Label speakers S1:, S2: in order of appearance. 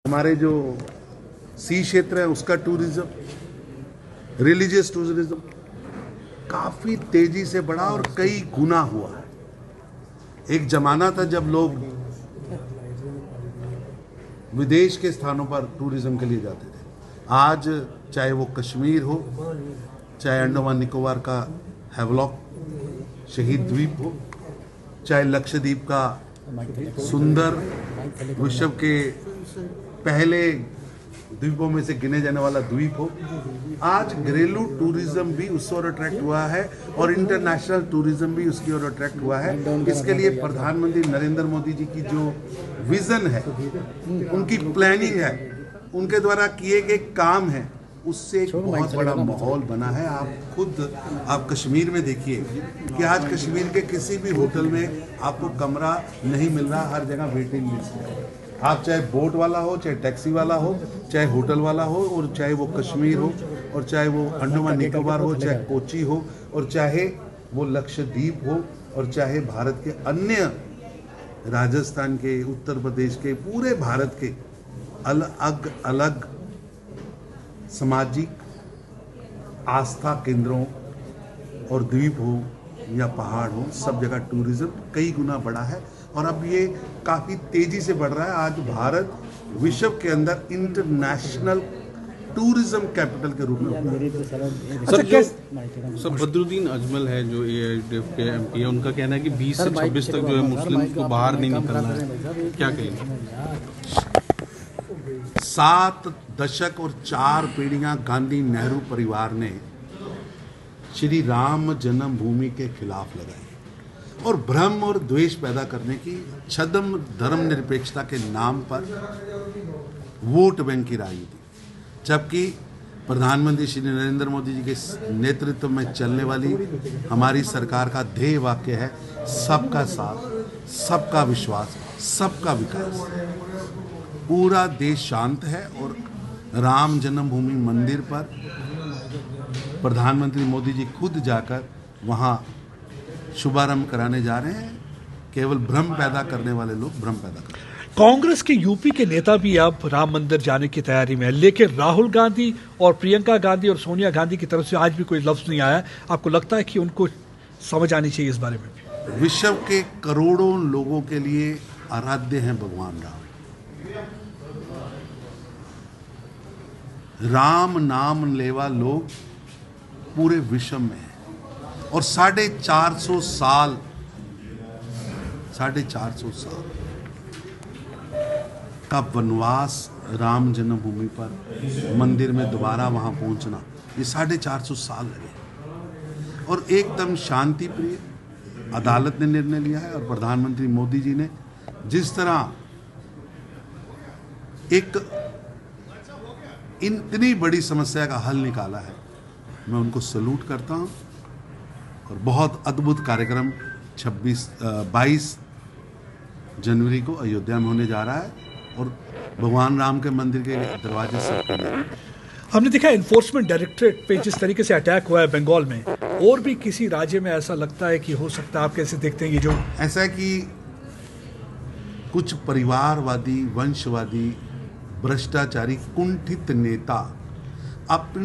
S1: हमारे जो सी क्षेत्र है उसका टूरिज्म, रिलीजियस टूरिज्म काफी तेजी से बढ़ा और कई गुना हुआ है। एक जमाना था जब लोग विदेश के स्थानों पर टूरिज्म के लिए जाते थे। आज चाहे वो कश्मीर हो, चाहे अंडमान निकोबार का हैवलॉक शहीद द्वीप हो, चाहे लक्षद्वीप का सुंदर विश्व के पहले द्वीपों में से गिने जाने वाला द्वीप हो, आज घरेलू टूरिज्म भी उस ओर अट्रैक्ट हुआ है और इंटरनेशनल टूरिज्म भी उसकी ओर अट्रैक्ट हुआ है। इसके लिए प्रधानमंत्री नरेंद्र मोदी जी की जो विजन है, उनकी प्लानिंग है, उनके द्वारा किए गए काम है, उससे एक बहुत बड़ा माहौल बना है। आप कश्मीर में देखिए कि आज कश्मीर के किसी भी होटल में आपको कमरा नहीं मिल रहा, हर जगह वेटिंग लिस्ट है। आप चाहे बोट वाला हो, चाहे टैक्सी वाला हो, चाहे होटल वाला हो, और चाहे वो कश्मीर हो, और चाहे वो अंडमान निकोबार हो, चाहे कोची हो, और चाहे वो लक्षद्वीप हो, और चाहे भारत के अन्य राजस्थान के, उत्तर प्रदेश के, पूरे भारत के अलग अलग सामाजिक आस्था केंद्रों और द्वीप हो या पहाड़ हो, सब जगह टूरिज्म कई गुना बढ़ा है और अब ये काफ़ी तेजी से बढ़ रहा है। आज भारत विश्व के अंदर इंटरनेशनल टूरिज्म कैपिटल के रूप में
S2: सर बदरुद्दीन अजमल है जो AIDF के MP है, उनका कहना है कि 20 से 26 तक जो है मुस्लिम को बाहर नहीं निकलना है, क्या कहेंगे?
S1: 7 दशक और 4 पीढ़ियां गांधी नेहरू परिवार ने श्री राम जन्मभूमि के खिलाफ लगाई और भ्रम और द्वेष पैदा करने की, छद्म धर्मनिरपेक्षता के नाम पर वोट बैंक की राजनीति, जबकि प्रधानमंत्री श्री नरेंद्र मोदी जी के नेतृत्व में चलने वाली हमारी सरकार का ध्येय वाक्य है सबका साथ, सबका विश्वास, सबका विकास। पूरा देश शांत है और राम जन्मभूमि मंदिर पर प्रधानमंत्री मोदी जी खुद जाकर वहाँ शुभारंभ कराने जा रहे हैं। केवल भ्रम पैदा करने वाले लोग भ्रम पैदा कर रहे हैं।
S3: कांग्रेस के यूपी के नेता भी अब राम मंदिर जाने की तैयारी में है, लेकिन राहुल गांधी और प्रियंका गांधी और सोनिया गांधी की तरफ से आज भी कोई लफ्ज नहीं आया। आपको लगता है कि उनको समझ आनी चाहिए इस बारे में भी?
S1: विश्व के करोड़ों लोगों के लिए आराध्य हैं भगवान राम। राम नाम लेवा लोग पूरे विश्व में है और 450 साल का वनवास राम जन्मभूमि पर मंदिर में दोबारा वहां पहुंचना, ये 450 साल लगे और एकदम शांति प्रिय अदालत ने निर्णय लिया है और प्रधानमंत्री मोदी जी ने जिस तरह एक इतनी बड़ी समस्या का हल निकाला है, मैं उनको सैल्यूट करता हूं और बहुत अद्भुत कार्यक्रम 22 जनवरी को अयोध्या में होने जा रहा है और भगवान राम के मंदिर के दरवाजे से
S3: हमने देखा एनफोर्समेंट डायरेक्टरेट पे जिस तरीके से अटैक हुआ है बंगाल में, और भी किसी राज्य में ऐसा लगता है कि हो सकता है? आप कैसे देखते हैं ये जो
S1: ऐसा है कि कुछ परिवारवादी, वंशवादी, भ्रष्टाचारी, कुंठित नेता अपने